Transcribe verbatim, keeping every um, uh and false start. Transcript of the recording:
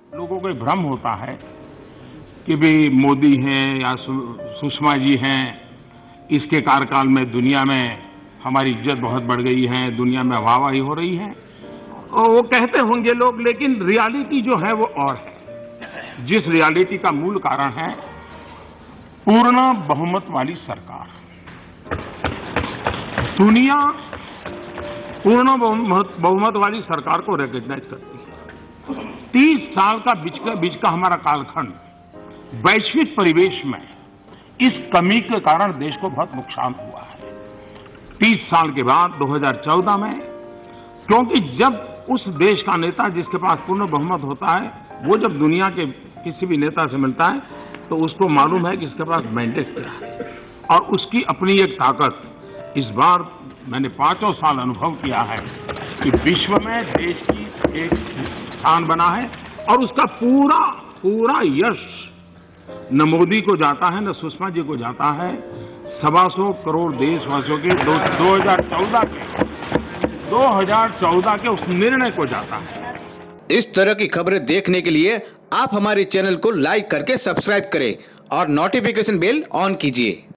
लोगों को भ्रम होता है कि भाई मोदी हैं या सुषमा जी हैं, इसके कार्यकाल में दुनिया में हमारी इज्जत बहुत बढ़ गई है, दुनिया में वाहवाही हो रही है। और वो कहते होंगे लोग, लेकिन रियलिटी जो है वो और है। जिस रियलिटी का मूल कारण है पूर्ण बहुमत वाली सरकार। दुनिया पूर्ण बहुमत वाली सरकार को रिकॉग्नाइज करती है। तीस साल का बीच का बीच का हमारा कालखंड वैश्विक परिवेश में इस कमी के कारण देश को बहुत नुकसान हुआ है। तीस साल के बाद दो हज़ार चौदह में, क्योंकि जब उस देश का नेता जिसके पास पूर्ण बहुमत होता है, वो जब दुनिया के किसी भी नेता से मिलता है तो उसको मालूम है कि इसके पास मैंडेट क्या है और उसकी अपनी एक ताकत। इस बार मैंने पांचों साल अनुभव किया है कि विश्व में देश की एक स्थान बना है और उसका पूरा पूरा यश न मोदी को जाता है न सुषमा जी को जाता है, सवा सौ करोड़ देशवासियों के दो, दो हजार चौदह के दो हजार चौदह के उस निर्णय को जाता है। इस तरह की खबरें देखने के लिए आप हमारे चैनल को लाइक करके सब्सक्राइब करें और नोटिफिकेशन बेल ऑन कीजिए।